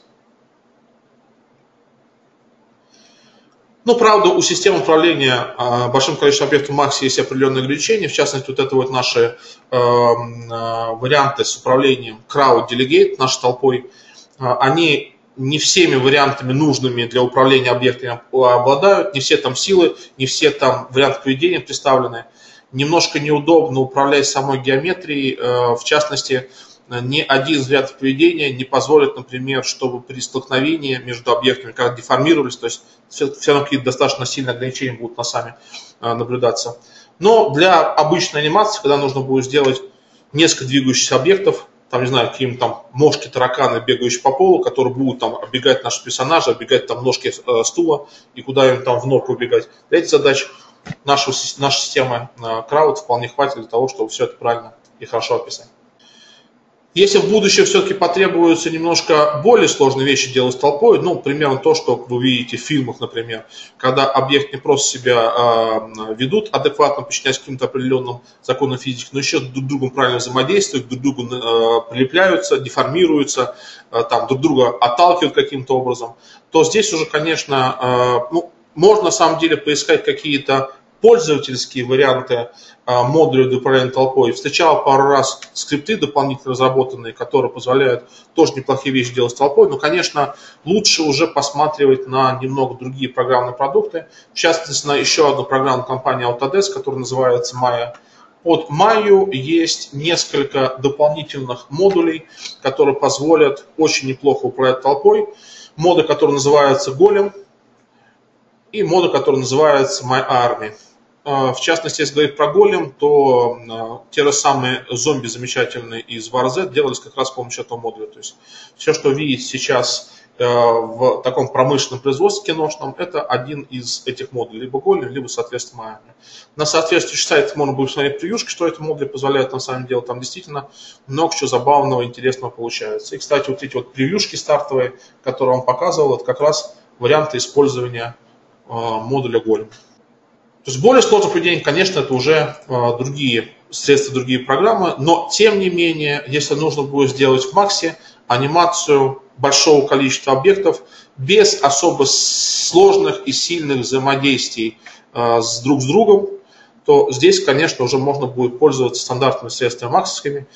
Но, правда, у системы управления большим количеством объектов Max есть определенные ограничения, в частности, вот это вот наши варианты с управлением Crowd Delegate, нашей толпой, они не всеми вариантами нужными для управления объектами обладают, не все там силы, не все там варианты поведения представлены. Немножко неудобно управлять самой геометрией, в частности, ни один из вариантов поведения не позволит, например, чтобы при столкновении между объектами, когда деформировались, то есть все равно какие-то достаточно сильные ограничения будут на сами наблюдаться. Но для обычной анимации, когда нужно будет сделать несколько двигающихся объектов, там, не знаю, какие-нибудь там мошки, тараканы, бегающие по полу, которые будут там оббегать наши персонажи, оббегать там ножки стула и куда-нибудь там в норку убегать. Для этих задач наша система Crowd вполне хватит для того, чтобы все это правильно и хорошо описать. Если в будущем все-таки потребуется немножко более сложные вещи делать с толпой, ну, примерно то, что вы видите в фильмах, например, когда объекты не просто себя ведут адекватно, подчиняясь каким-то определенным законам физики, но еще друг с другом правильно взаимодействуют, друг к другу прилепляются, деформируются, там, друг друга отталкивают каким-то образом, то здесь уже, конечно, ну, можно на самом деле поискать какие-то пользовательские варианты модуля для управления толпой. Встречал пару раз скрипты дополнительно разработанные, которые позволяют тоже неплохие вещи делать с толпой, но, конечно, лучше уже посматривать на немного другие программные продукты. В частности, на еще одну программную компанию Autodesk, которая называется Maya. Под Maya есть несколько дополнительных модулей, которые позволят очень неплохо управлять толпой. Модуль, который называется Golem, и модуль, который называется My Army. В частности, если говорить про Голем, то те же самые зомби замечательные из War-Z делались как раз с помощью этого модуля. То есть все, что видите сейчас в таком промышленном производстве киношном, это один из этих модулей, либо Голем, либо, соответственно, My Army. На соответствующих сайтах можно будет смотреть превьюшки, что эти модули позволяют на самом деле. Там действительно много чего забавного, интересного получается. И, кстати, вот эти вот превьюшки стартовые, которые я вам показывал, это как раз варианты использования модуля Golem. То есть более сложное поведение, конечно, это уже другие средства, другие программы, но тем не менее, если нужно будет сделать в Max анимацию большого количества объектов без особо сложных и сильных взаимодействий друг с другом, то здесь, конечно, уже можно будет пользоваться стандартными средствами максовскими.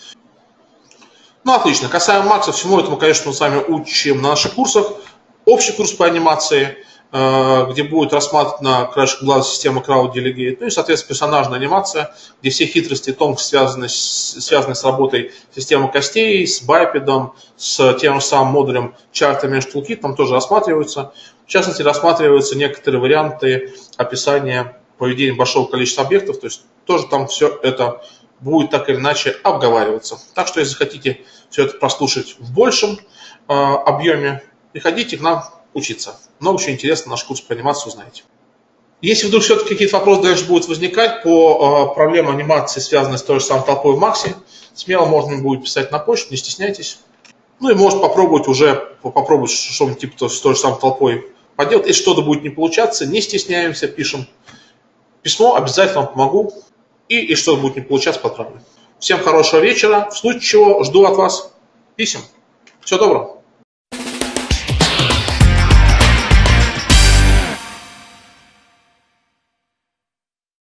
Ну, отлично. Касаемо Max, всему этому, конечно, мы с вами учим на наших курсах. Общий курс по анимации, где будет рассматривана краешек глаза система Crowd Delegate, ну и, соответственно, персонажная анимация, где все хитрости и тонкости связаны с работой системы костей, с байпедом, с тем же самым модулем Character Mesh Toolkit, там тоже рассматриваются. В частности, рассматриваются некоторые варианты описания поведения большого количества объектов, то есть тоже там все это будет так или иначе обговариваться. Так что, если хотите все это прослушать в большем объеме, приходите к нам учиться. Много чего интересного наш курс по анимации узнаете. Если вдруг все-таки какие-то вопросы дальше будут возникать по проблемам анимации, связанной с той же самой толпой в Максе, смело можно будет писать на почту, не стесняйтесь. Ну и может попробовать что-нибудь типа с той же самой толпой поделать. Если что-то будет не получаться, не стесняемся, пишем письмо, обязательно вам помогу. И если что-то будет не получаться, подправлю. Всем хорошего вечера. В случае чего жду от вас писем. Всего доброго.